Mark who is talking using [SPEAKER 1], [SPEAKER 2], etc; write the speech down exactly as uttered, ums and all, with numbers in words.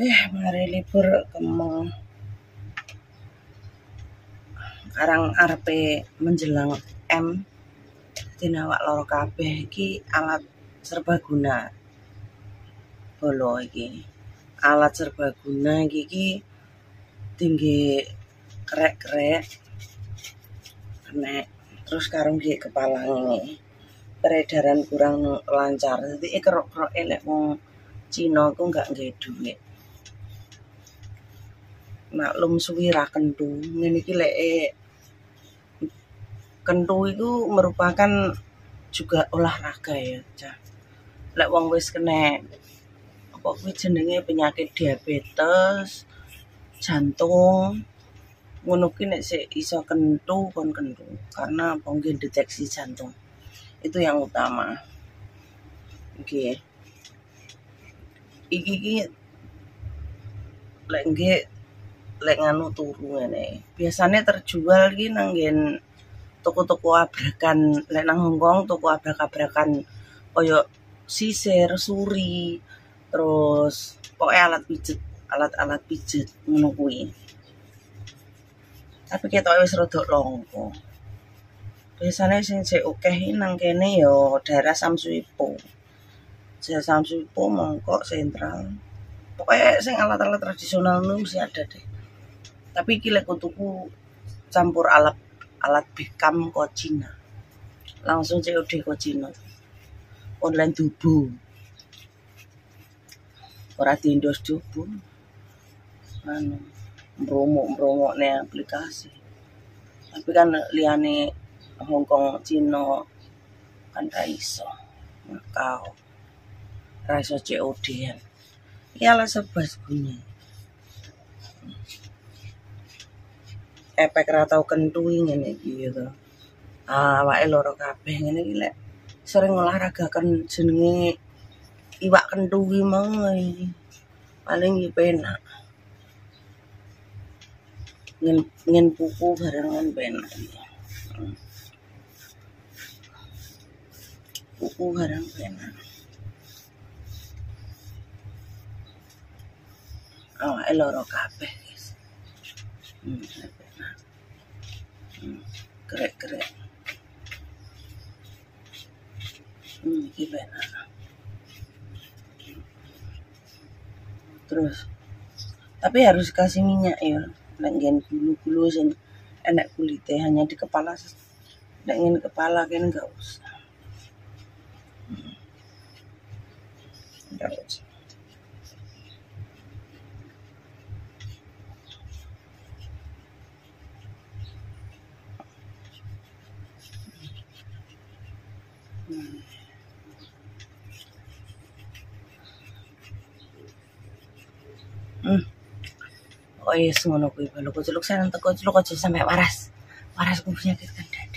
[SPEAKER 1] Eh, mari libur kemeng karang arepe menjelang M dinawak loro kabeh iki alat serbaguna. Bolo iki. Alat serbaguna iki iki tinggi krek-krek nek terus karo nggih kepala ini. Peredaran kurang lancar. Jadi kerok-kerok elek wong Cina ku enggak nggih duit. Maklum suwi ra kentu. Ngene iki lek kentu itu merupakan juga olahraga ya, Cah. Lek wong wis kena apa kuwi jenenge penyakit diabetes, jantung, ngono ki nek sik iso kentu kon kentu karena mungkin deteksi jantung. Itu yang utama. Oke. Okay. Iki iki lek nggih lek nganu turu ngene. Biasanya terjual iki nang nggen toko-toko abrakan, lek nang Hongkong toko abrak-abrakan kaya sisir, suri, terus pokoknya alat pijet, alat-alat pijet ngono kuwi. Tapi ketoke wis rada langka. Biasanya sing sik akeh nang kene ya daerah Samsuipo. Daerah Samsuipo Mongkok Sentral. Pokoknya sing alat-alat tradisional nu mesti ada deh. Tapi iki lek tuku campur alat alat Beckham kok Cina. Langsung C O D kok Cina. Online dubu. Ora diendos dubu. Anu mromok-mromokne aplikasi. Tapi kan liyane Hongkong Cina kan ra iso. Makau. Ra iso C O D-an. Ya lah sebas bunyi. Efek ra tau kentu ngene iki gitu. Ah, awake loro kabeh ngene iki lek sering olahraga kan jenenge iwak kentu ki mau paling iki penak. Ngen ngen pupu barengan penak iki. Pupu bareng penak. Awake loro kabeh guys. Hmm, penak. Hmm, krek-krek. Hmm, iki penak. Terus tapi harus kasih minyak ya. Nek nggen bulu-bulu sing enak kulite hanya di kepala. Nek ngene kepala kan enggak usah. Hmm. Enggak usah. Hmm. Hmm. Oh iya, ngono kuwi baluk celuk sen teko celuk aja sampe waras. Waras ku penyakit kan.